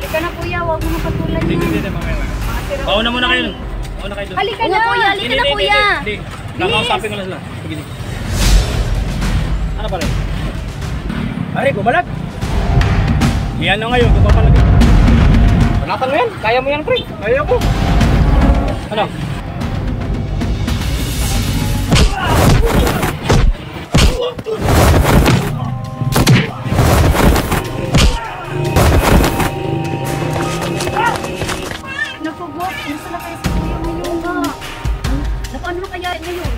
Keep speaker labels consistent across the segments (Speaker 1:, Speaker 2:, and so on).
Speaker 1: Halika na kuya, huwag mo napatulan yan.
Speaker 2: Hindi, mamaya lang. Mauna muna kayo. Mauna kayo doon.
Speaker 1: Halika na kuya, halika na kuya.
Speaker 2: Hindi, kakausapin ko na sila. Sige. Ano pa rin? Pare, bumalag. Yan na ngayon, papalag. Panatan mo yan, kaya mo yan pre. Kaya mo. Ano?
Speaker 1: Napagod, nasa na kayo sa kuya ngayon nga. Ano na kaya ngayon?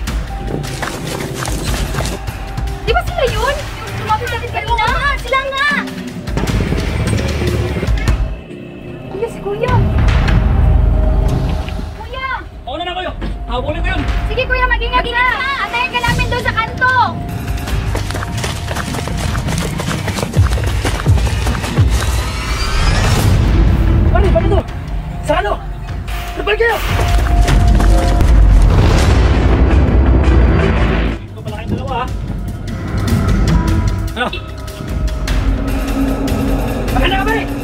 Speaker 1: Di ba sila yun? Lumapit natin kanina? Sila nga! Kuya, si kuya! Kuya!
Speaker 2: Mauna na kayo. Habulin ko yun.
Speaker 1: Sige kuya, mag-ingat ka! Antayin ka namin doon sa kanto!
Speaker 2: Pare, bakit to? Sa ano? Napal kayo! Ito pala kayong dalawa ha? Ano? Bakit na ka pare?